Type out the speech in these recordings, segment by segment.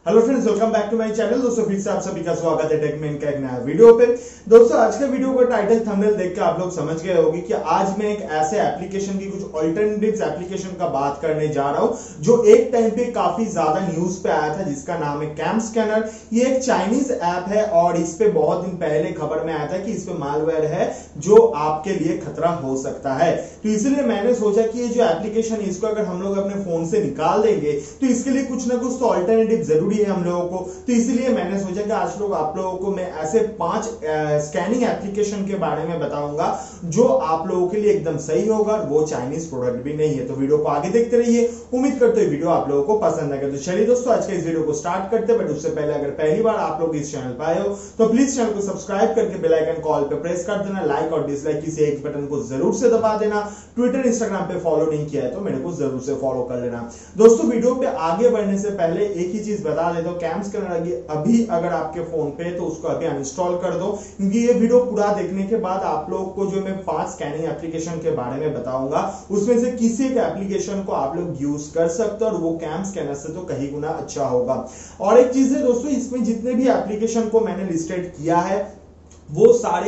Hello friends, welcome back to my channel. दोस्तों फिर से आप सभी का स्वागत है टेकमेन का एक नया वीडियो पे। दोस्तों आज के वीडियो का टाइटल थंबनेल देख के आप लोग समझ गए होंगे कि आज मैं एक ऐसे एप्लीकेशन की कुछ ऑल्टरनेटिव्स एप्लीकेशन का बात करने जा रहा हूं जो एक टाइम पे काफी ज्यादा न्यूज पे आया था, जिसका नाम है कैम स्कैनर। ये एक चाइनीज ऐप है और इस पे बहुत दिन पहले खबर में आया था कि इस पे मालवेयर है जो आपके लिए खतरा हो सकता है। तो इसलिए मैंने सोचा कि ये जो एप्लीकेशन है इसको अगर हम लोग अपने फोन से निकाल देंगे तो इसके लिए कुछ ना कुछ तो ऑल्टरनेटिव जरूरी है हम लोगों को। तो इसलिए मैंने सोचा कि आज लोग आप लोगों को मैं ऐसे 5 स्कैनिंग एप्लीकेशन के बारे में बताऊंगा जो आप लोगों के लिए एकदम सही होगा और वो चाइनीज प्रोडक्ट भी नहीं है। तो वीडियो को आगे देखते रहिए, उम्मीद करते हैं वीडियो आप लोगों को पसंद आएगा। तो चलिए दोस्तों आज के इस वीडियो को स्टार्ट करते हैं, बट उससे पहले अगर पहली बार आप लोग इस चैनल पर आए हो तो प्लीज चैनल को सब्सक्राइब करके बेल आइकन कॉल पे प्रेस कर देना, लाइक और डिसलाइक किसी एक बटन को जरूर से दबा देना। ट्विटर इंस्टाग्राम पे फॉलो नहीं किया है तो मेरे को जरूर से फॉलो कर लेना। दोस्तों वीडियो पे आगे बढ़ने से पहले एक ही चीज बता देता हूं, कैम स्कैनर अभी अगर आपके फोन पे तो उसको अभी अनइंस्टॉल कर दो, क्योंकि ये वीडियो पूरा देखने के बाद आप लोग को जो मैं 5 स्कैनिंग एप्लीकेशन के बारे में बताऊंगा उसमें से किसी एक एप्लीकेशन को आप लोग यूज कर सकते हो और वो कैम स्कैनर से तो कहीं गुना अच्छा होगा। और एक चीज है दोस्तों, इसमें जितने भी एप्लीकेशन को मैंने लिस्टेड किया है वो सारे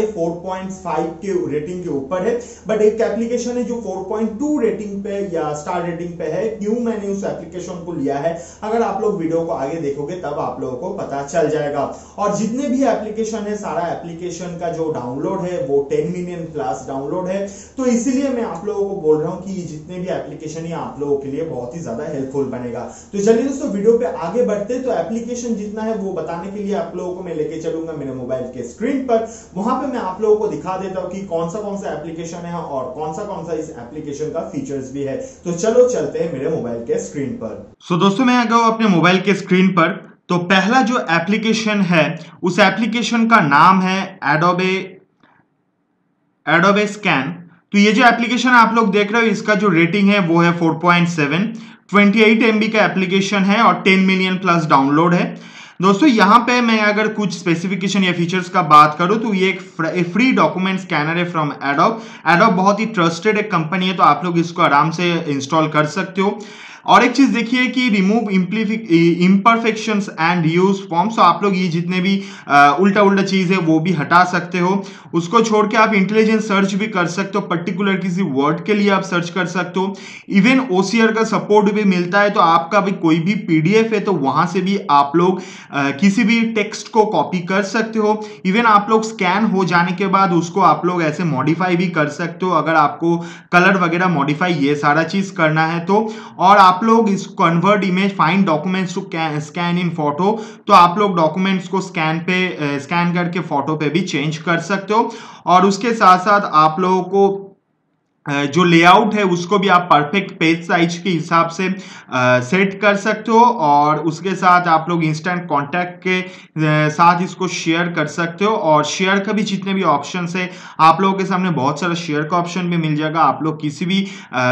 4.5 के रेटिंग के ऊपर है, बट एक एप्लीकेशन है जो 4.2 रेटिंग पे या स्टार रेटिंग पे है। क्यों मैंने उस एप्लीकेशन को लिया है अगर आप लोग वीडियो को आगे देखोगे तब आप लोगों को पता चल जाएगा। और जितने भी एप्लीकेशन है सारा एप्लीकेशन का जो डाउनलोड है वो 10 मिलियन प्लस डाउनलोड है। तो इसीलिए मैं आप लोगों को बोल रहा हूं कि जितने भी एप्लीकेशन है आप लोगों के लिए बहुत ही ज्यादा हेल्पफुल बनेगा। तो चलिए दोस्तों वीडियो पे आगे बढ़ते। तो एप्लीकेशन जितना है वो बताने के लिए आप लोगों को मैं लेके चलूंगा मेरे मोबाइल के स्क्रीन पर। वहां पे मैं आप लोगों को दिखा देता हूं कि कौन सा एप्लीकेशन है और कौन सा इस एप्लीकेशन का फीचर्स भी है। तो चलो चलते हैं मेरे मोबाइल के स्क्रीन पर। दोस्तों मैं आ गया हूं अपने मोबाइल के स्क्रीन पर। तो पहला जो एप्लीकेशन है उस एप्लीकेशन का नाम है एडोबे स्कैन। तो ये जो एप्लीकेशन आप लोग देख रहे हो इसका जो रेटिंग है वो है 4.7, 28 MB का एप्लीकेशन है और 10 मिलियन प्लस डाउनलोड है। दोस्तों यहाँ पे मैं अगर कुछ स्पेसिफिकेशन या फीचर्स का बात करूं तो ये एक फ्री डॉक्यूमेंट स्कैनर है फ्रॉम एडोब बहुत ही ट्रस्टेड एक कंपनी है, तो आप लोग इसको आराम से इंस्टॉल कर सकते हो। और एक चीज देखिए कि remove imperfections and use forms, तो आप लोग ये जितने भी उल्टा उल्टा चीज है वो भी हटा सकते हो। उसको छोड़ के आप इंटेलिजेंट सर्च भी कर सकते हो, पर्टिकुलर किसी वर्ड के लिए आप सर्च कर सकते हो। इवन OCR का सपोर्ट भी मिलता है, तो आपका भी कोई भी PDF है तो वहां से भी आप लोग किसी भी टेक्स्ट को कॉपी कर सकते हो। इवन आप लोग स्कैन हो जाने के बाद उसको आप लोग ऐसे मॉडिफाई भी कर सकते हो अगर आपको कलर वगैरह मॉडिफाई ये सारा चीज करना है तो। और आप लोग इस convert image find documents to scan in photo, तो आप लोग डॉक्यूमेंट्स को स्कैन करके फोटो पे भी चेंज कर सकते हो। और उसके साथ साथ आप लोगों को जो लेआउट है उसको भी आप परफेक्ट पेज साइज के हिसाब से सेट कर सकते हो। और उसके साथ आप लोग इंस्टेंट कांटेक्ट के साथ इसको शेयर कर सकते हो। और शेयर का भी जितने भी ऑप्शंस है आप लोगों के सामने बहुत सारा शेयर का ऑप्शन भी मिल जाएगा। आप लोग किसी भी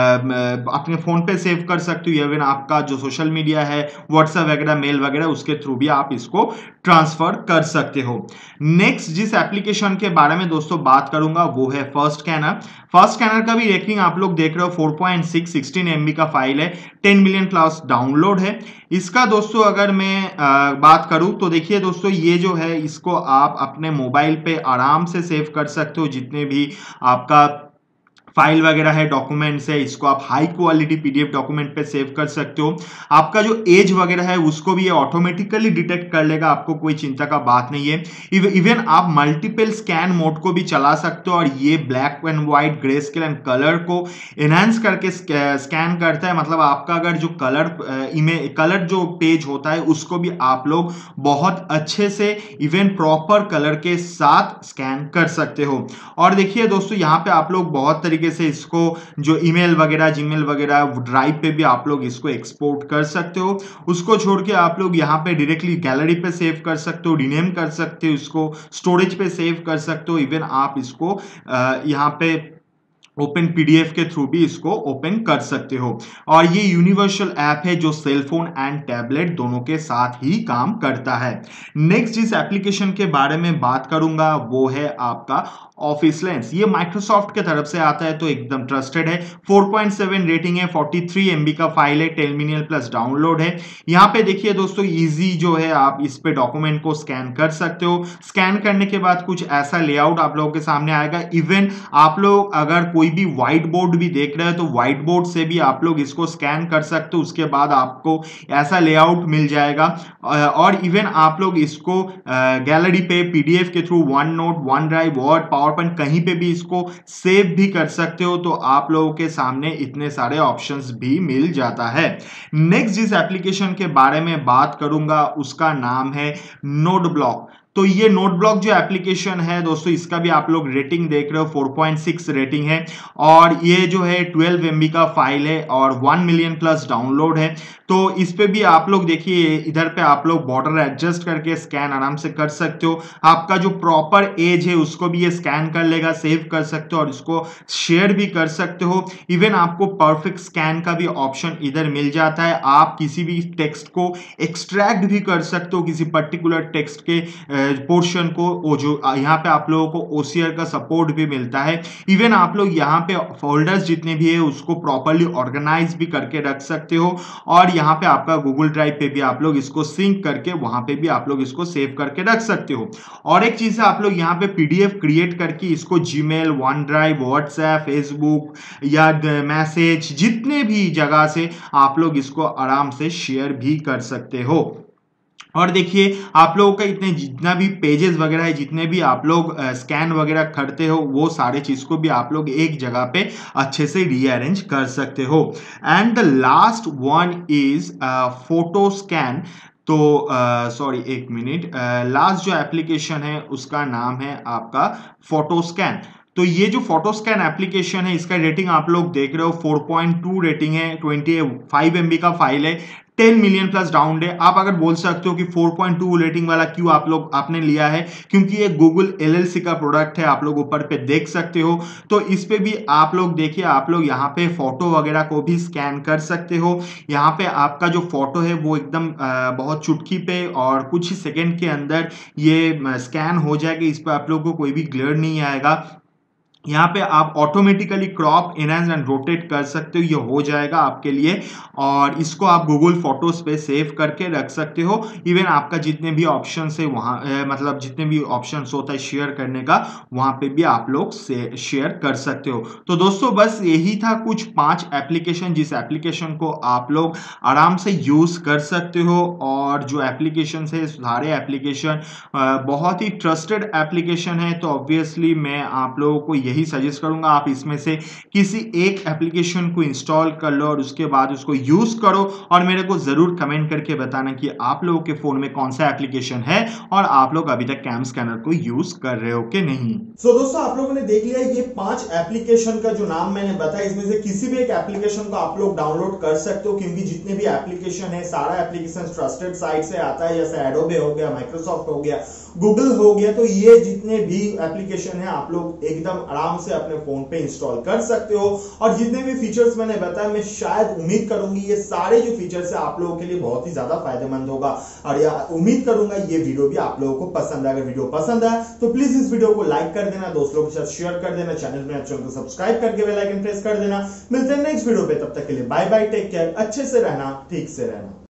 अपने फोन पे सेव कर सकते हो, इवन आपका जो सोशल मीडिया है व्हाट्सएप वगैरह मेल वगैरह उसके थ्रू भी आप इसको ट्रांसफर कर सकते हो। नेक्स्ट जिस एप्लीकेशन के बारे में दोस्तों बात करूंगा वो है फर्स्ट स्कैनर का भी रेटिंग आप लोग देख रहे हो 4.6, 16 MB का फाइल है, 10 मिलियन प्लस डाउनलोड है इसका। दोस्तों अगर मैं बात करूं तो देखिए दोस्तों ये जो है इसको आप अपने मोबाइल पे आराम से सेव कर सकते हो। जितने भी आपका फाइल वगैरह है डॉक्यूमेंट्स है इसको आप हाई क्वालिटी PDF डॉक्यूमेंट पे सेव कर सकते हो। आपका जो एज वगैरह है उसको भी ये ऑटोमेटिकली डिटेक्ट कर लेगा, आपको कोई चिंता का बात नहीं है। इवन आप मल्टीपल स्कैन मोड को भी चला सकते हो और ये black and white, grey scale and colour को एनहांस करके स्कैन करता है। मतलब आपका अगर जो कलर जो पेज होता है उसको भी आप लोग बहुत अच्छे से इवन प्रॉपर कलर के साथ स्कैन कर सकते हो। और देखिए दोस्तों यहाँ पे आप लोग बहुत तरीके से इसको जो ईमेल वगैरह जीमेल वगैरह ड्राइव पे भी आप लोग इसको एक्सपोर्ट कर सकते हो। उसको छोड़ के आप लोग यहाँ पे डायरेक्टली गैलरी पे सेव कर सकते हो, रिनेम कर सकते हो, इसको स्टोरेज पे सेव कर सकते हो। इवन आप इसको यहाँ पे ओपन पीडीएफ के थ्रू भी इसको ओपन कर सकते हो। और ये यूनिवर्सल ऐप है जो सेलफोन एंड टैबलेट दोनों के साथ ही काम करता है। नेक्स्ट जिस एप्लीकेशन के बारे में बात करूंगा वो है आपका ऑफिस लेंस। ये माइक्रोसॉफ्ट के तरफ से आता है तो एकदम ट्रस्टेड है। 4.7 रेटिंग है, 43 MB का फाइल है, 10 मिलियन प्लस डाउनलोड है। यहाँ पे देखिए दोस्तों इजी जो है, आप इस पे डॉक्यूमेंट को स्कैन कर सकते हो। स्कैन करने के बाद कुछ ऐसा लेआउट आप लोगों के सामने आएगा। इवन आप लोग अगर कोई भी व्हाइट बोर्ड भी देख रहे हो तो व्हाइट बोर्ड से भी आप लोग इसको स्कैन कर सकते हो, उसके बाद आपको ऐसा लेआउट मिल जाएगा। और इवन आप लोग इसको गैलरी पे पीडीएफ के through OneNote, OneDrive, Word, PowerPoint कहीं पे भी इसको सेव भी कर सकते हो। तो आप लोगों के सामने इतने सारे ऑप्शंस भी मिल जाता है। नेक्स्ट जिस एप्लीकेशन के बारे में बात करूंगा उसका नाम है नोट ब्लॉक। तो ये नोट ब्लॉक जो एप्लीकेशन है दोस्तों, इसका भी आप लोग रेटिंग देख रहे हो, 4.6 रेटिंग है। और ये जो है 12 MB का फाइल है और 1 मिलियन प्लस डाउनलोड है। तो इस पे भी आप लोग देखिए, इधर पे आप लोग बॉर्डर एडजस्ट करके स्कैन आराम से कर सकते हो। आपका जो प्रॉपर एज है उसको भी ये स्कैन कर लेगा, सेव कर सकते हो और इसको शेयर भी कर सकते हो। इवन आपको परफेक्ट स्कैन का भी ऑप्शन इधर मिल जाता है। आप किसी भी टेक्स्ट को एक्सट्रैक्ट भी कर सकते हो, किसी पर्टिकुलर टेक्स्ट के पोर्शन को, वो जो यहाँ पे आप लोगों को OCR का सपोर्ट भी मिलता है। इवन आप लोग यहाँ पे फोल्डर्स जितने भी है उसको प्रॉपर्ली ऑर्गेनाइज भी करके रख सकते हो। और यहाँ पे आपका गूगल ड्राइव पे भी आप लोग इसको सिंक करके वहां पे भी आप लोग इसको सेव करके रख सकते हो। और एक चीज है, आप लोग यहाँ पे पीडीएफ क्रिएट करके इसको Gmail, OneDrive, WhatsApp, Facebook या मैसेज, जितने भी जगह से आप लोग इसको आराम से शेयर भी कर सकते हो। और देखिए आप लोगों का इतने जितना भी पेजेस वगैरह है, जितने भी आप लोग स्कैन वगैरह करते हो, वो सारे चीज को भी आप लोग एक जगह पे अच्छे से रीअरेंज कर सकते हो। And the last one is photo scan. तो सॉरी एक मिनट, लास्ट जो एप्लीकेशन है उसका नाम है आपका फोटो स्कैन। तो ये जो फोटो स्कैन एप्लीकेशन है इसका रेटिंग आप लोग देख रहे हो, 4.2 रेटिंग है, 25 MB का फाइल है, 10 मिलियन प्लस डाउनलोड है। आप अगर बोल सकते हो कि 4.2 रेटिंग वाला क्यों आपने लिया है, क्योंकि ये गूगल LLC का प्रोडक्ट है, आप लोग ऊपर पे देख सकते हो। तो इस पे भी आप लोग देखिए, आप लोग यहाँ पे फोटो वगैरह को भी स्कैन कर सकते हो। यहाँ पे आपका जो फोटो है वो एकदम बहुत चुटकी पे और कुछ ही सेकेंड के अंदर ये स्कैन हो जाएगा। इस पर आप लोग को कोई भी ग्लेयर नहीं आएगा। यहाँ पे आप automatically crop, enhance and rotate कर सकते हो, ये हो जाएगा आपके लिए। और इसको आप गूगल फोटोज पे सेव करके रख सकते हो। इवन आपका जितने भी ऑप्शन है वहाँ मतलब जितने भी ऑप्शन होता है शेयर करने का, वहाँ पे भी आप लोग से शेयर कर सकते हो। तो दोस्तों बस यही था कुछ 5 एप्लीकेशन, जिस एप्लीकेशन को आप लोग आराम से यूज कर सकते हो। और जो एप्लीकेशन है सारे एप्लीकेशन बहुत ही ट्रस्टेड एप्लीकेशन है। तो ऑब्वियसली मैं आप लोगों को यही सजेस्ट करूंगा, आप इसमें से किसी एक एप्लीकेशन को इंस्टॉल कर लो और उसके बाद उसको यूज करो। और मेरे को जरूर कमेंट करके बताना कि आप लोगों के फोन में कौन सा एप्लीकेशन है और आप लोग अभी तक कैम स्कैनर को यूज कर रहे हो कि नहीं। सो दोस्तों आप लोगों ने देख लिया ये 5 एप्लीकेशन का जो नाम मैंने बताया, इसमें से किसी भी एक एप्लीकेशन को आप लोग डाउनलोड कर सकते हो, क्योंकि जितने भी एप्लीकेशन है सारा एप्लीकेशन ट्रस्टेड साइट से आता है। जैसे एडोबे हो गया, माइक्रोसॉफ्ट हो गया, गूगल हो गया। तो ये जितने भी एप्लीकेशन है आप लोग एकदम आराम से अपने फोन पे इंस्टॉल कर सकते हो। और जितने भी फीचर्स मैंने बताया, मैं शायद उम्मीद करूंगी ये सारे जो फीचर्स है आप लोगों के लिए बहुत ही ज्यादा फायदेमंद होगा। और उम्मीद करूंगा ये वीडियो भी आप लोगों को पसंद है। अगर वीडियो पसंद आया तो प्लीज इस वीडियो को लाइक कर देना, दोस्तों के साथ शेयर कर देना, चैनल को सब्सक्राइब करके बेल आइकन प्रेस कर देना। मिलते हैं नेक्स्ट वीडियो पे, तब तक के लिए बाय बाय, टेक केयर, अच्छे से रहना, ठीक से रहना।